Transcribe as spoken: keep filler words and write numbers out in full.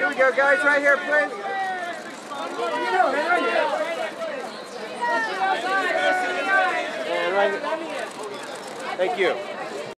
we go, guys. Right here, please. And right here. Thank you.